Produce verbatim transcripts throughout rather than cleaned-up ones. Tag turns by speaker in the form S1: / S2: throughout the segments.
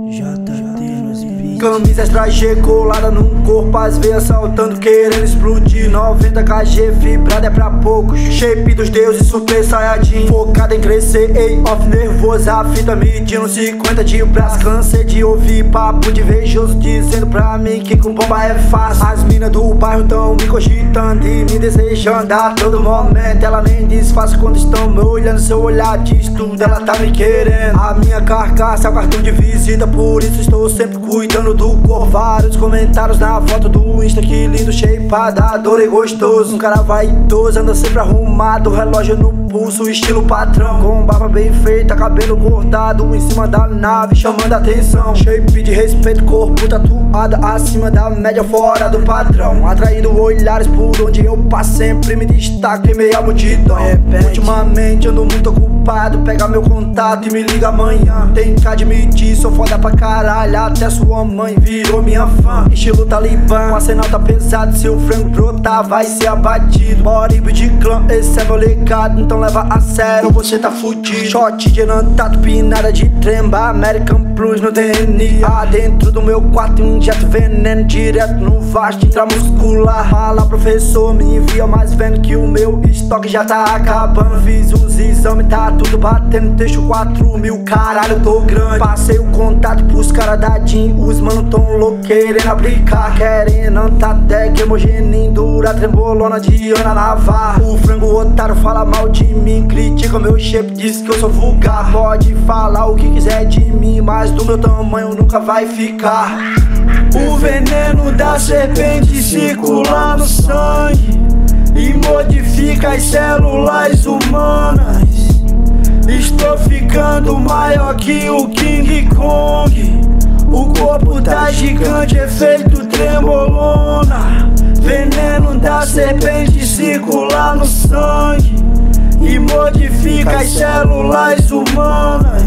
S1: Camisa extra G colada num corpo, as veias saltando, querendo explodir. Noventa kg vibrada é pra poucos. Shape dos deuses, super saiyajin. Focada em crescer, ei, off nervoso. A fita medindo cinquenta de braço. Cansei de ouvir papo de invejoso dizendo pra mim que com bomba é fácil. As minas do bairro tão me cogitando e me desejando a todo momento. Ela nem disfarça quando estão me olhando. Seu olhar diz tudo, ela tá me querendo. A minha carcaça é o cartão de visita, por isso estou sempre cuidando do corpo. Vários comentários na foto do Insta, que lindo shapeado, adoro e gostoso. Um cara vaidoso, anda sempre arrumado, relógio no pulso, estilo patrão. Com barba bem feita, cabelo cortado em cima da nave, chamando a atenção. Shape de respeito, corpo tatuado acima da média, fora do padrão. Atraindo olhares por onde eu passo, sempre me destaco em meio à multidão. Ultimamente ando muito ocupado, pega meu contato e me liga amanhã. Tem que admitir, sou foda pra caralho, até sua mãe virou minha fã. Estilo Talibã, o arsenal tá pesado, se o frango brotar vai ser abatido. Boribo de clã, esse é meu legado, então leva a sério, você tá fudido. Shot de nantato, pinada de tremba, American Plus no D N A. Dentro do meu quarto injeto veneno direto no vasto intramuscular. Fala professor, me envia, mas vendo que o meu estoque já tá acabando. Fiz os exames, tá tudo batendo, deixo quatro mil, caralho, eu tô grande. Passei o contato pros caras da Jean, os mano tão louco querendo aplicar. Querendo antatec, hemogenin, dura, trembolona de Ana Navarra. O frango otário fala mal de mim, critica meu shape, diz que eu sou vulgar. Pode falar o que quiser de mim, mas do meu tamanho nunca vai ficar. O veneno da serpente circula no sangue e modifica as células humanas. Estou ficando maior que o King Kong. O corpo tá gigante, efeito trembolona. Veneno da serpente circula no sangue e modifica as células humanas.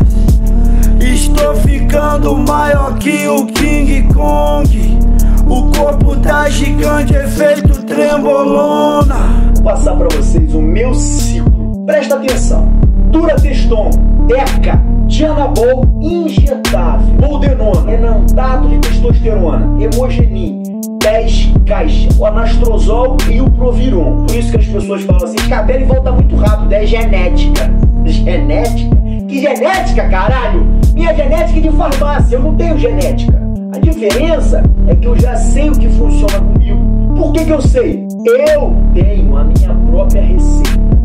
S1: Estou ficando maior que o King Kong. O corpo tá gigante, efeito trembolona.
S2: Vou passar pra vocês o meu ciclo. Presta atenção. Durateston, Deca, Dianabol injetável, Boldenona, enantato de testosterona, Hemogenin, dez caixas, o anastrozol e o Proviron. Por isso que as pessoas falam assim, cabelo e volta muito rápido, é genética. Genética? Que genética, caralho? Minha genética é de farmácia, eu não tenho genética. A diferença é que eu já sei o que funciona comigo. Por que que eu sei? Eu tenho a minha própria receita.